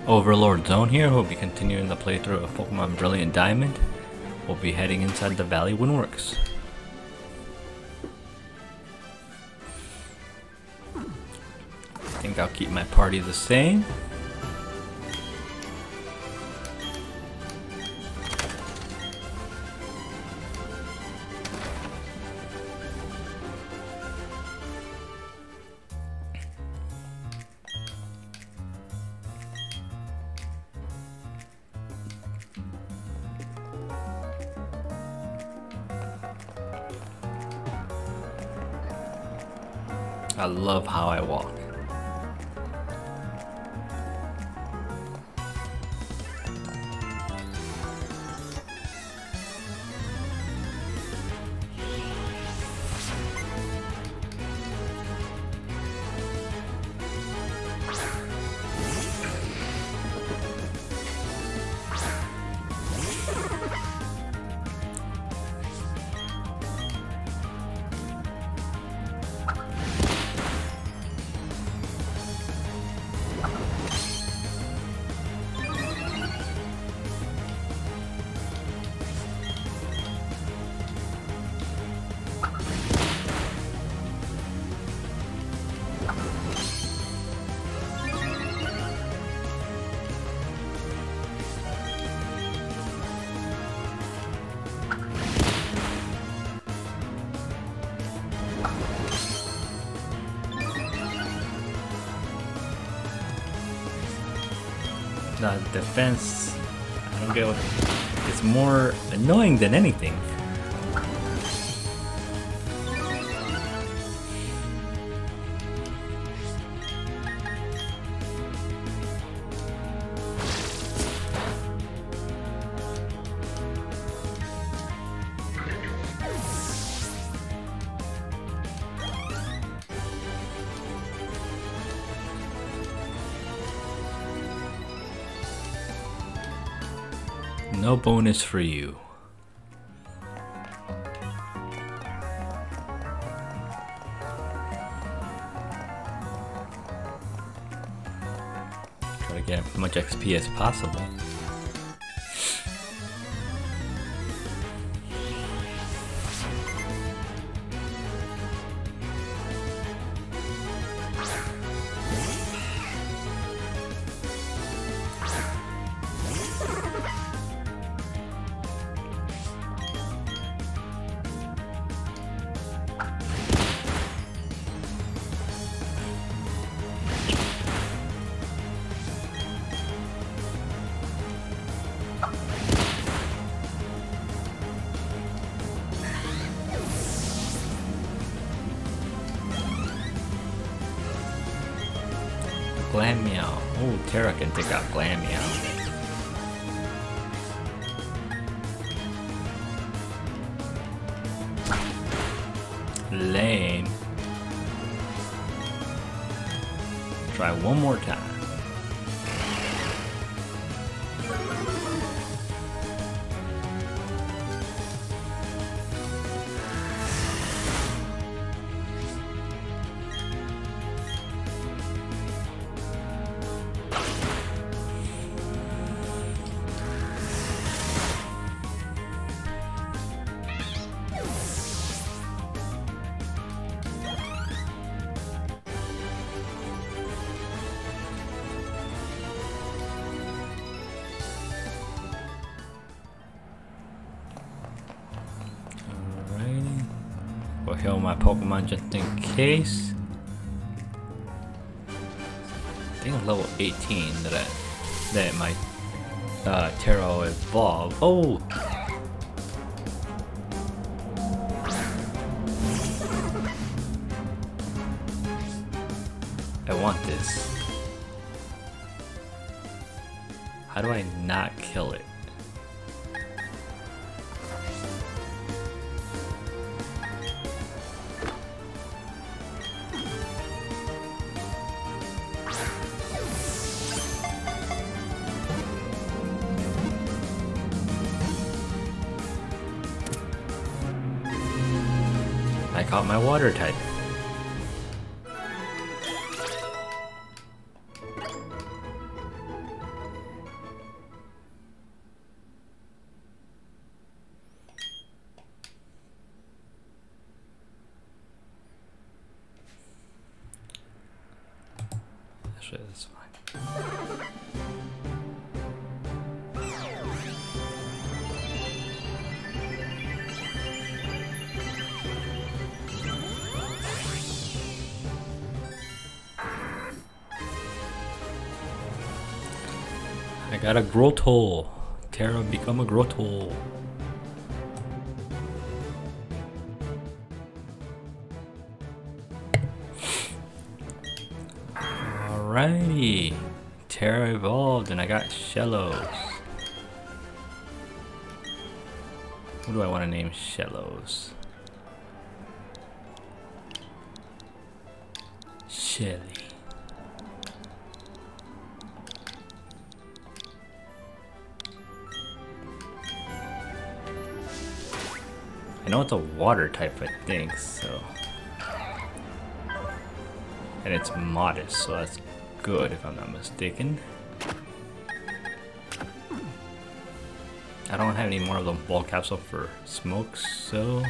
Overlord Zone here. We'll be continuing the playthrough of Pokemon Brilliant Diamond. We'll be heading inside the Valley Windworks. I think I'll keep my party the same. I love how I walk. The defense, I don't get what, it's more annoying than anything. No bonus for you. Try to get as much XP as possible. Glameow. Oh, Terra can take out Glameow. Lame. Try one more time. We'll heal my Pokemon just in case. I think I'm level 18 that my Terra will evolve. Oh! I want this. How do I not kill it? I caught my water type. Actually, that's fine. I got a grotto. Terra become a grotto. Alrighty. Terra evolved and I got Shellos. What do I want to name Shellos? Shelly. I know it's a water type, I think, so. And it's modest, so that's good if I'm not mistaken. I don't have any more of the ball capsule for smokes, so.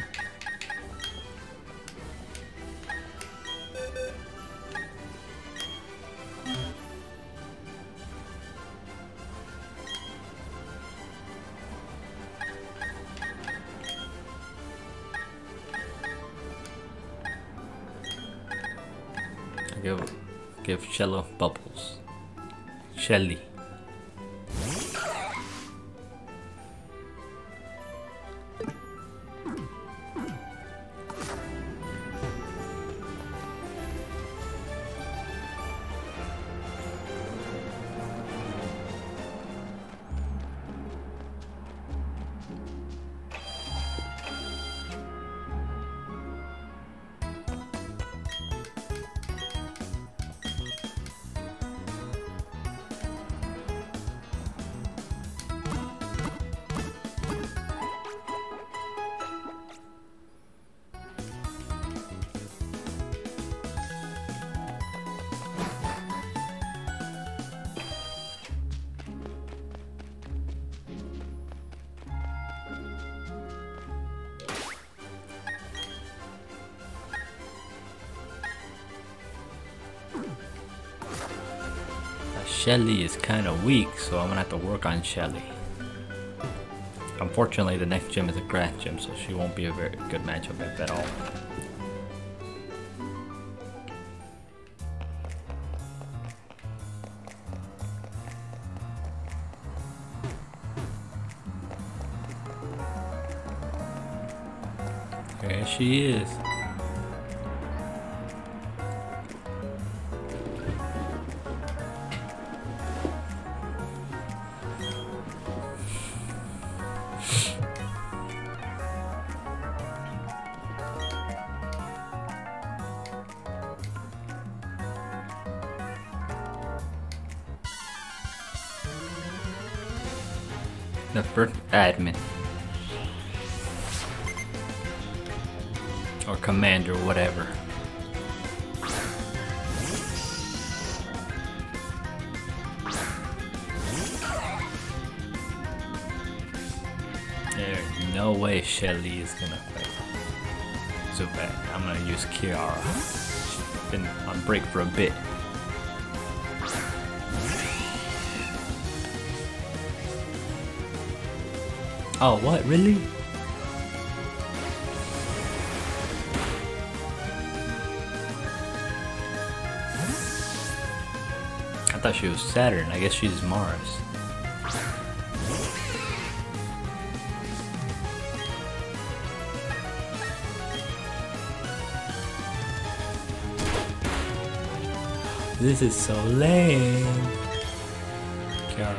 Give Shello bubbles. Shelly. Shelly is kind of weak, so I'm gonna have to work on Shelly. Unfortunately, the next gym is a grass gym, so she won't be a very good matchup if at all. There she is. The first admin or commander, whatever. There's no way Shelly is gonna fight Zubat. I'm gonna use Kiara. She's been on break for a bit. Oh, what? Really? I thought she was Saturn. I guess she's Mars. This is so lame. Kiara.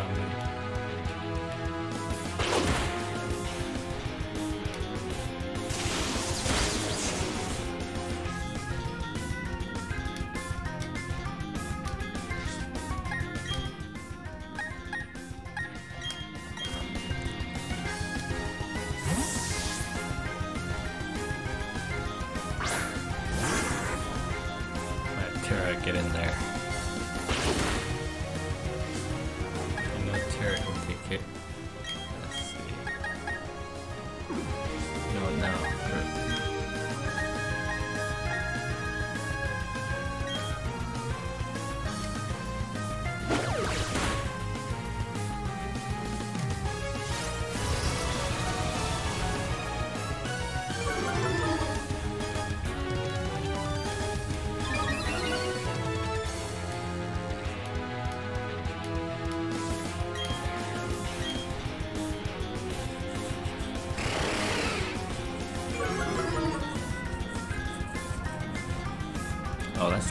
Get in there. I know Terra can take it. Let's see. No.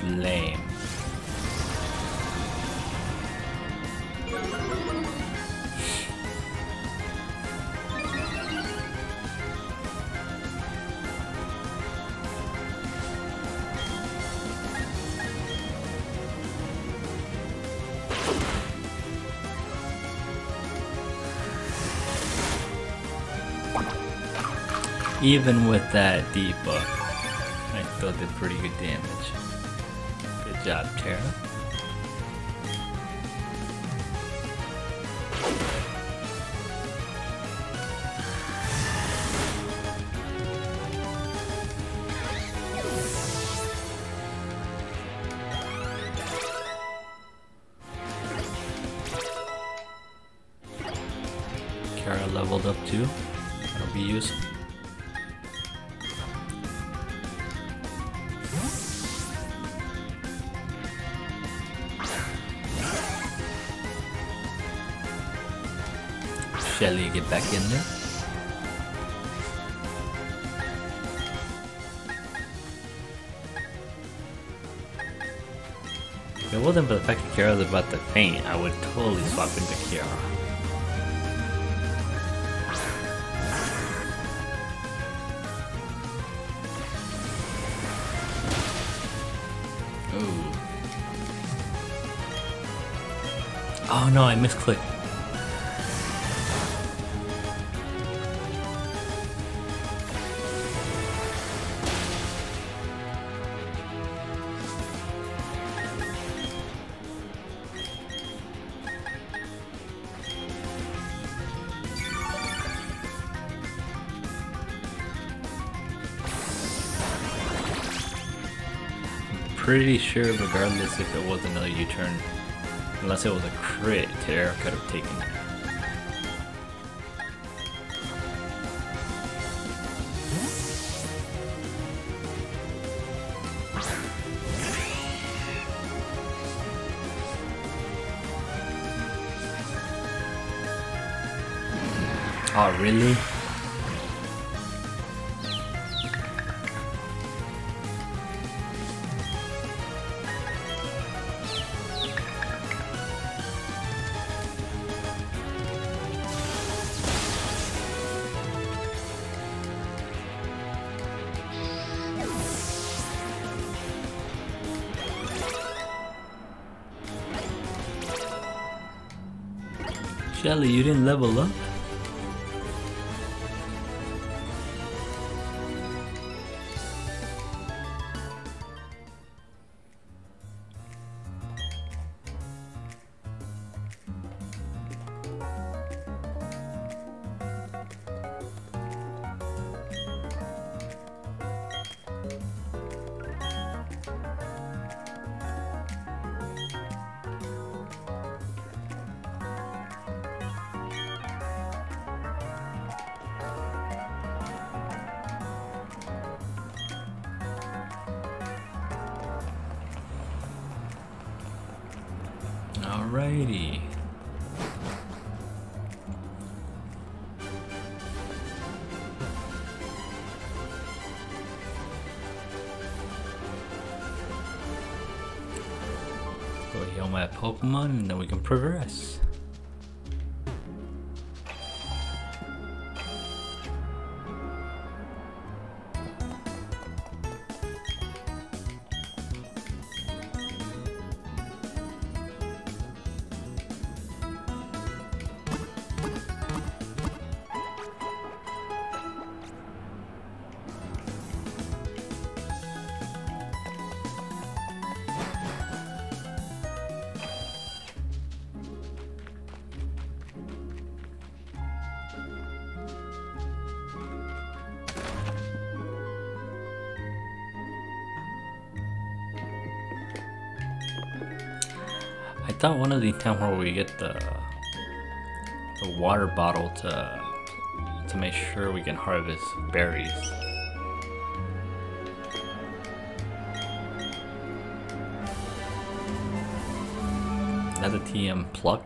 lame. Even with that debuff, I still did pretty good damage. Good job, Terra. Kara leveled up too. That'll be useful. Shelly, get back in there. If it wasn't for the fact that Kiara's about to faint, I would totally swap into Kiara. Ooh. Oh no, I misclicked. Pretty sure regardless if it was another U-turn, unless it was a crit, Terra could have taken it. Oh really? Shelly, you didn't level up? Alrighty. Go heal my Pokemon and then we can progress. I thought one of the times where we get the water bottle to make sure we can harvest berries. Another TM pluck.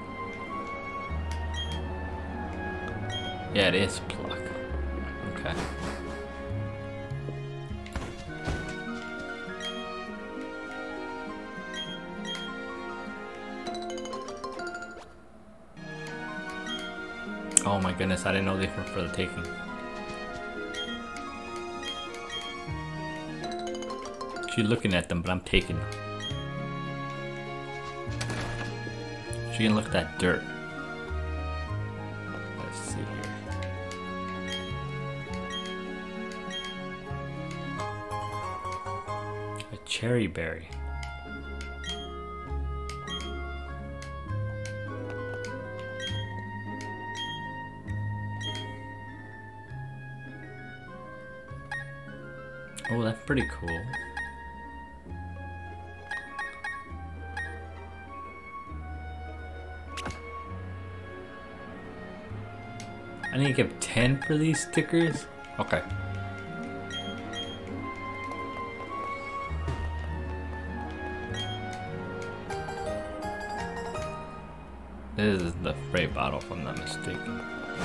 Yeah, it is pluck. Okay. Oh my goodness, I didn't know they were for the taking. She's looking at them, but I'm taking them. She can look at that dirt. Let's see here. A cherry berry. Oh, that's pretty cool. I need to give 10 for these stickers? Okay. This is the spray bottle if I'm not mistaken.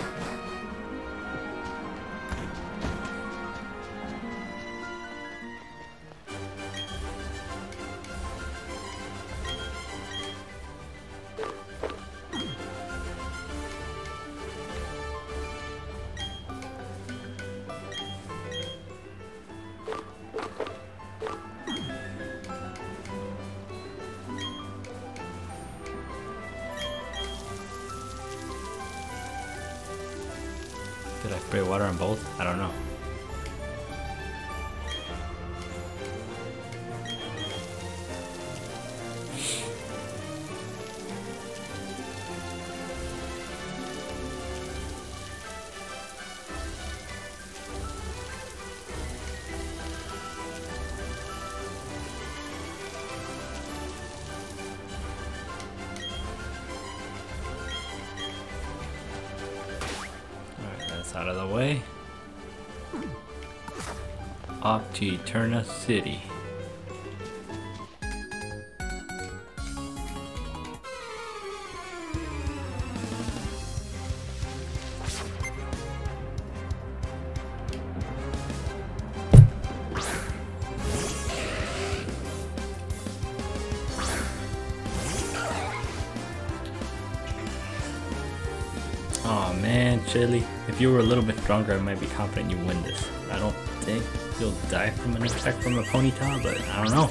Did I spray water on both? I don't know. Out of the way. Off to Eterna City. Oh man, Chili, if you were a little bit stronger, I might be confident you win this. I don't think you'll die from an attack from a ponytail, but I don't know.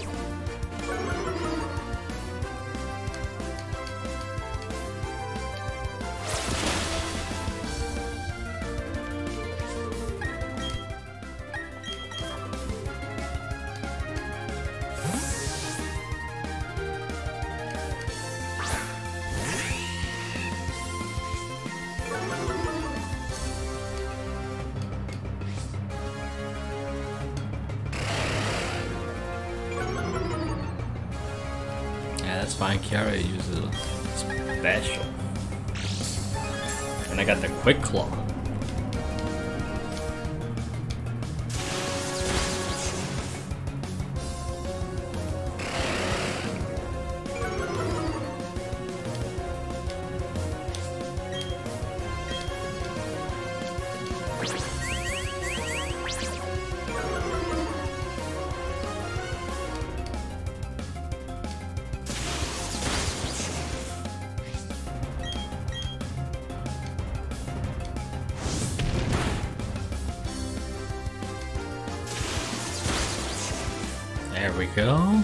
That's fine, Kiara uses special. And I got the quick claw. There we go.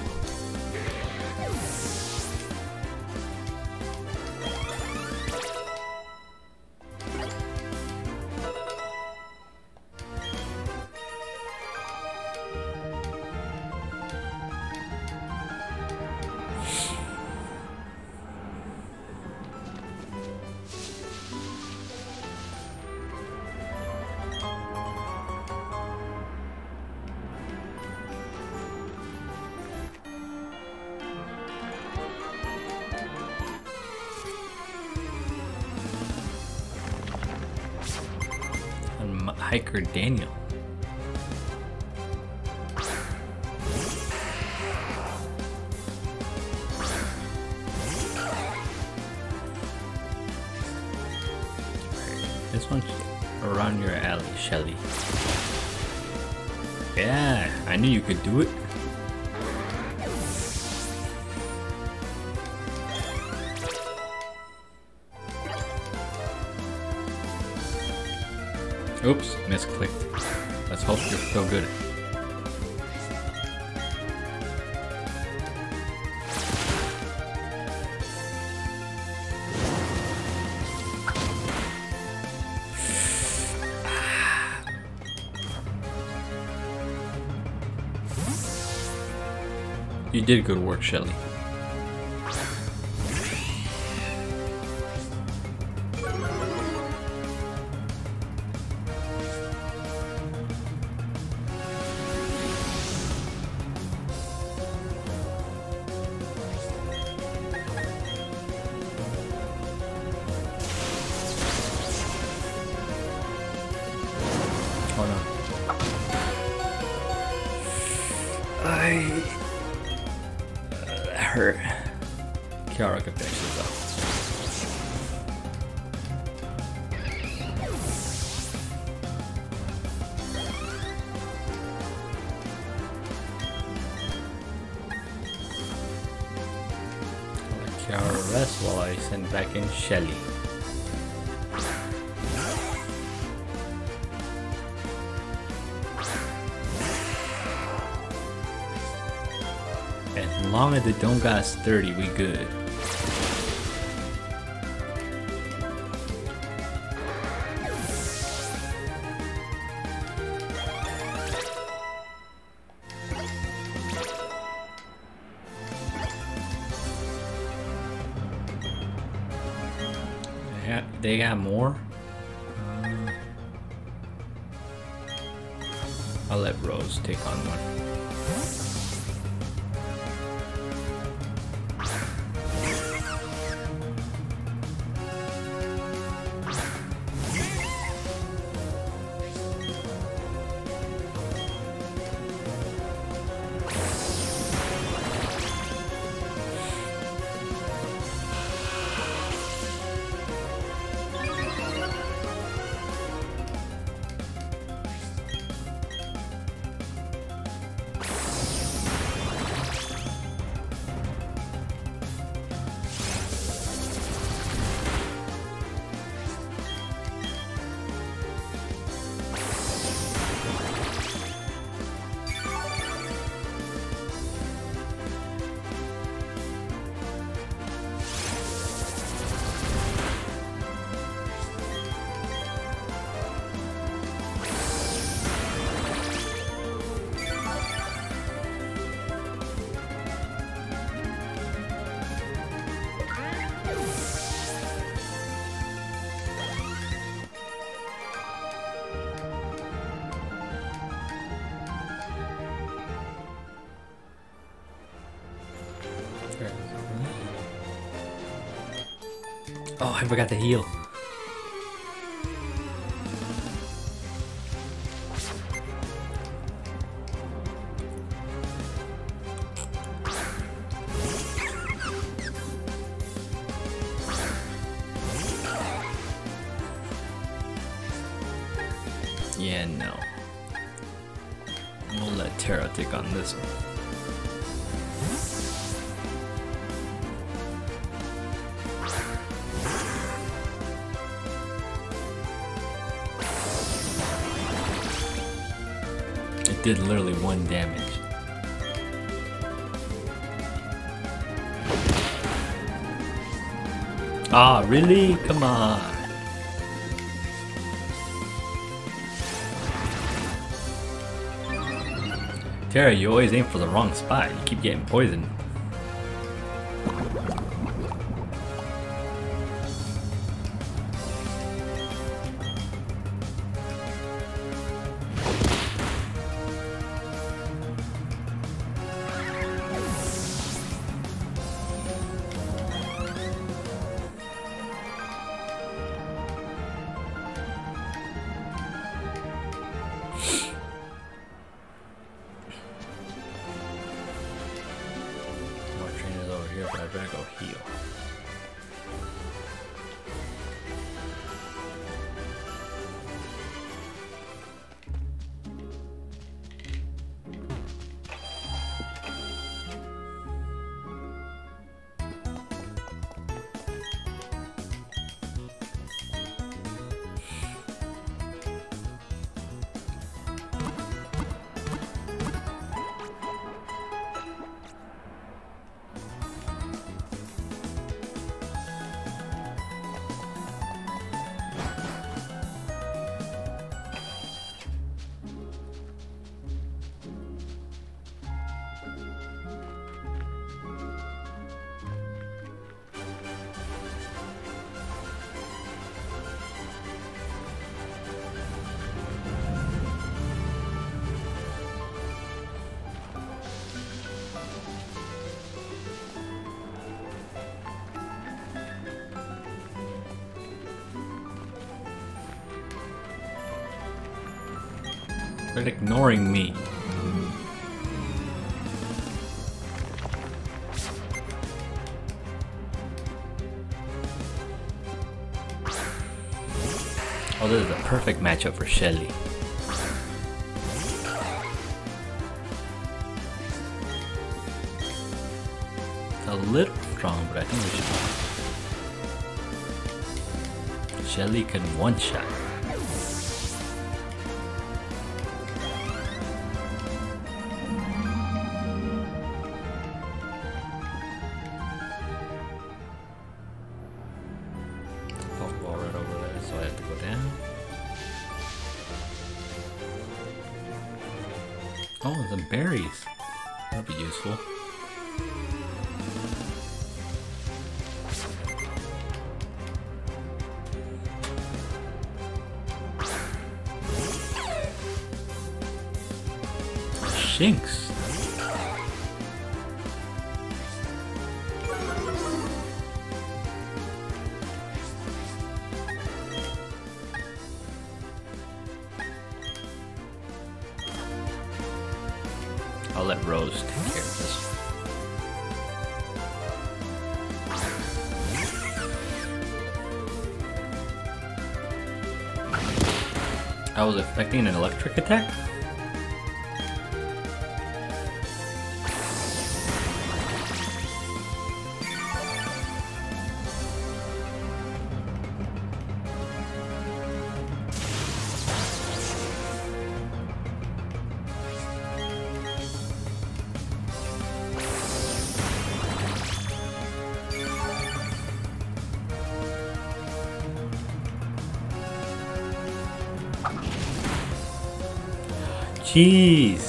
Hiker Daniel. This one's around your alley, Shelly. Yeah, I knew you could do it. Oops, misclicked. Let's hope you're still good. You did good work, Shelly. Hold on. That hurt. Kiara can finish this up. Let Kiara rest while I send back in Shelly. As long as it don't got us 30, we good. They got more? I'll let Rose take on one. Oh, I forgot to heal. Yeah, no. We'll let Terra take on this one. It did literally 1 damage. Ah, really? Come on. Terra, you always aim for the wrong spot. You keep getting poisoned. Quit ignoring me. Oh, this is a perfect matchup for Shelly. It's a little strong, but I think we should. Shelly can one-shot. Puffball right over there, so I have to go down. Oh, some berries. That'll be useful. Shinx. I'll let Rose take care of this. I was expecting an electric attack. Jeez.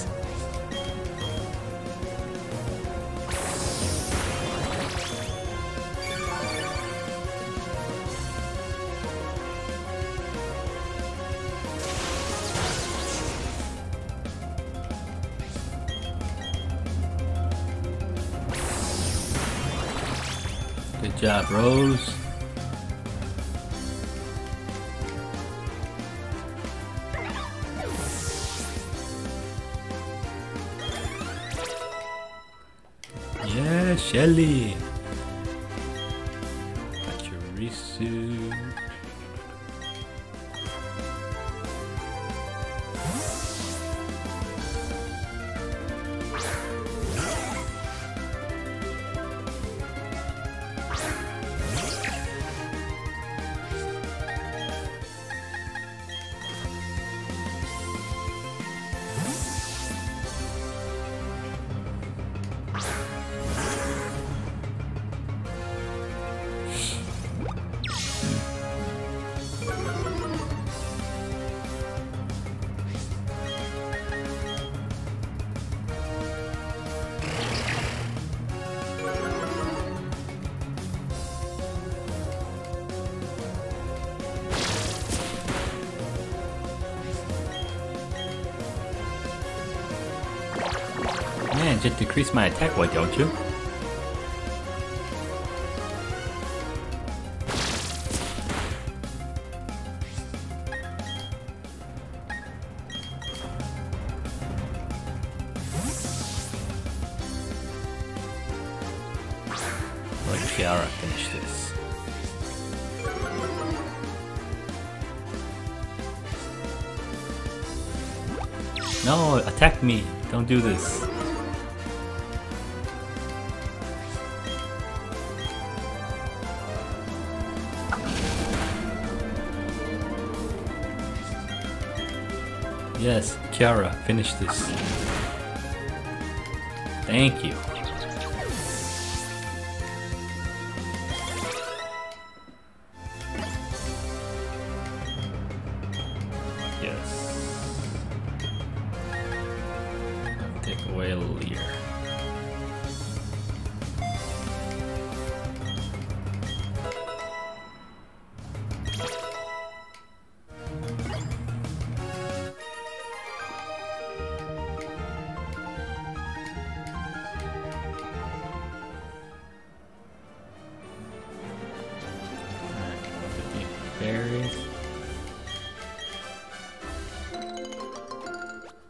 Good job, Rose. Yeah, Shelly. Pachirisu. Man, just decrease my attack, why don't you? Let Kiara finish this. No, attack me! Don't do this. Yes, Kiara, finish this. Thank you. Yes. Take away Lear. Berries.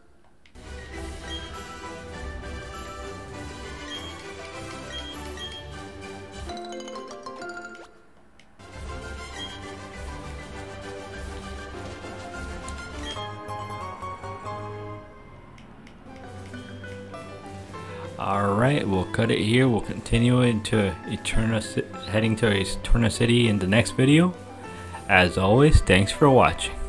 Alright, we'll cut it here. We'll continue into heading to Eterna City in the next video. As always, thanks for watching.